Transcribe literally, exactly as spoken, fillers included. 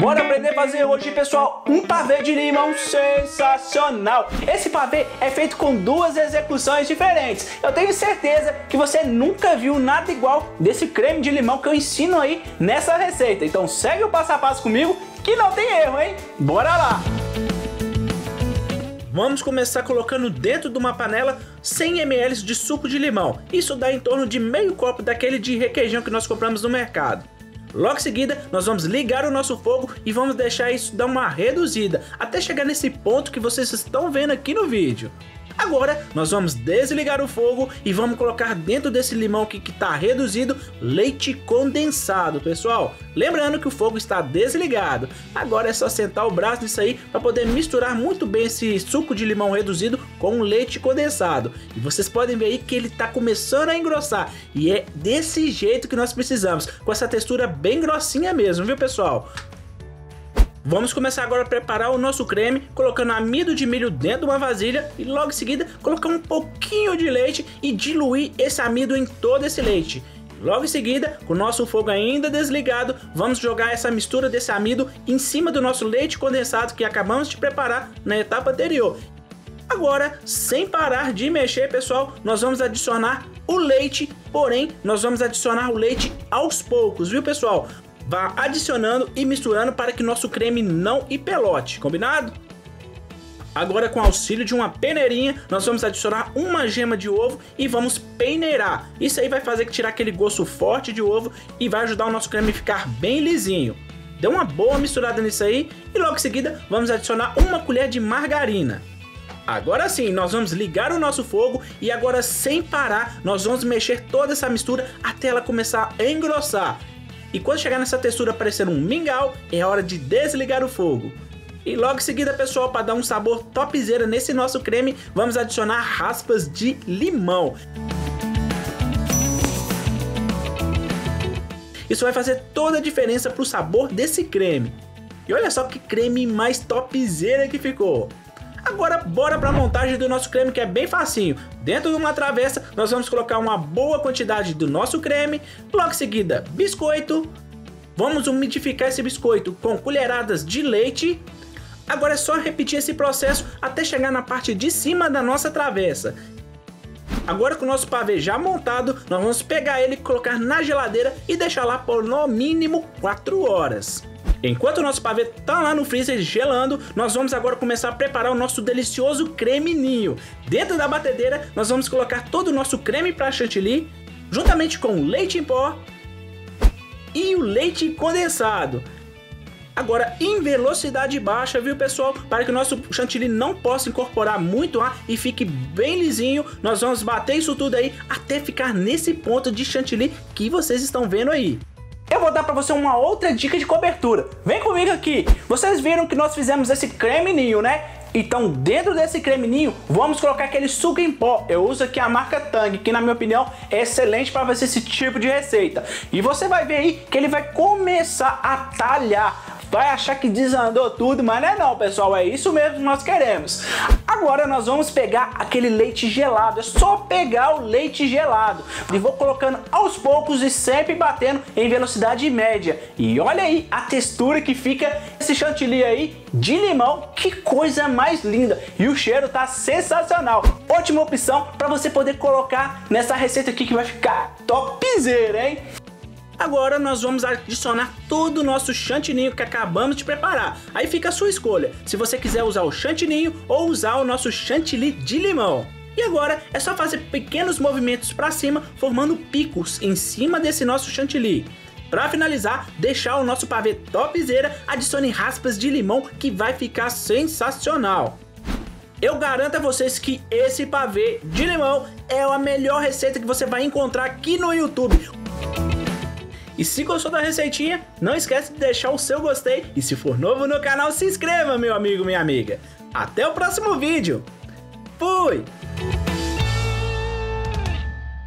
Bora aprender a fazer hoje, pessoal, um pavê de limão sensacional. Esse pavê é feito com duas execuções diferentes. Eu tenho certeza que você nunca viu nada igual desse creme de limão que eu ensino aí nessa receita. Então segue o passo a passo comigo que não tem erro, hein? Bora lá! Vamos começar colocando dentro de uma panela cem mililitros de suco de limão. Isso dá em torno de meio copo daquele de requeijão que nós compramos no mercado. Logo em seguida, nós vamos ligar o nosso fogo e vamos deixar isso dar uma reduzida, até chegar nesse ponto que vocês estão vendo aqui no vídeo. Agora, nós vamos desligar o fogo e vamos colocar dentro desse limão aqui que está reduzido, leite condensado, pessoal. Lembrando que o fogo está desligado. Agora é só sentar o braço nisso aí para poder misturar muito bem esse suco de limão reduzido com o leite condensado. E vocês podem ver aí que ele está começando a engrossar. E é desse jeito que nós precisamos, com essa textura bem grossinha mesmo, viu, pessoal? Vamos começar agora a preparar o nosso creme, colocando amido de milho dentro de uma vasilha e logo em seguida colocar um pouquinho de leite e diluir esse amido em todo esse leite. Logo em seguida, com o nosso fogo ainda desligado, vamos jogar essa mistura desse amido em cima do nosso leite condensado que acabamos de preparar na etapa anterior. Agora, sem parar de mexer, pessoal, nós vamos adicionar o leite, porém, nós vamos adicionar o leite aos poucos, viu, pessoal? Vá adicionando e misturando para que nosso creme não empelote, combinado? Agora, com o auxílio de uma peneirinha, nós vamos adicionar uma gema de ovo e vamos peneirar. Isso aí vai fazer que tirar aquele gosto forte de ovo e vai ajudar o nosso creme a ficar bem lisinho. Dê uma boa misturada nisso aí e logo em seguida vamos adicionar uma colher de margarina. Agora sim, nós vamos ligar o nosso fogo e agora sem parar nós vamos mexer toda essa mistura até ela começar a engrossar. E quando chegar nessa textura parecendo um mingau, é hora de desligar o fogo. E logo em seguida, pessoal, para dar um sabor topzera nesse nosso creme, vamos adicionar raspas de limão. Isso vai fazer toda a diferença para o sabor desse creme. E olha só que creme mais topzera que ficou. Agora bora para a montagem do nosso creme, que é bem facinho. Dentro de uma travessa nós vamos colocar uma boa quantidade do nosso creme. Logo em seguida, biscoito. Vamos umidificar esse biscoito com colheradas de leite. Agora é só repetir esse processo até chegar na parte de cima da nossa travessa. Agora com o nosso pavê já montado, nós vamos pegar ele, colocar na geladeira e deixar lá por no mínimo quatro horas. Enquanto o nosso pavê tá lá no freezer gelando, nós vamos agora começar a preparar o nosso delicioso creme ninho. Dentro da batedeira, nós vamos colocar todo o nosso creme para chantilly, juntamente com o leite em pó e o leite condensado. Agora em velocidade baixa, viu, pessoal? Para que o nosso chantilly não possa incorporar muito ar e fique bem lisinho, nós vamos bater isso tudo aí até ficar nesse ponto de chantilly que vocês estão vendo aí. Eu vou dar para você uma outra dica de cobertura. Vem comigo aqui. Vocês viram que nós fizemos esse creme ninho, né? Então dentro desse creme ninho, vamos colocar aquele suco em pó. Eu uso aqui a marca Tang, que na minha opinião é excelente para fazer esse tipo de receita. E você vai ver aí que ele vai começar a talhar. Vai achar que desandou tudo, mas não é não, pessoal, é isso mesmo que nós queremos. Agora nós vamos pegar aquele leite gelado, é só pegar o leite gelado. E vou colocando aos poucos e sempre batendo em velocidade média. E olha aí a textura que fica esse chantilly aí de limão, que coisa mais linda. E o cheiro tá sensacional. Ótima opção para você poder colocar nessa receita aqui que vai ficar topzera, hein? Agora nós vamos adicionar todo o nosso chantininho que acabamos de preparar. Aí fica a sua escolha, se você quiser usar o chantininho ou usar o nosso chantilly de limão. E agora é só fazer pequenos movimentos para cima, formando picos em cima desse nosso chantilly. Para finalizar, deixar o nosso pavê topzera, adicione raspas de limão que vai ficar sensacional. Eu garanto a vocês que esse pavê de limão é a melhor receita que você vai encontrar aqui no YouTube. E se gostou da receitinha, não esquece de deixar o seu gostei e se for novo no canal, se inscreva, meu amigo, minha amiga. Até o próximo vídeo. Fui!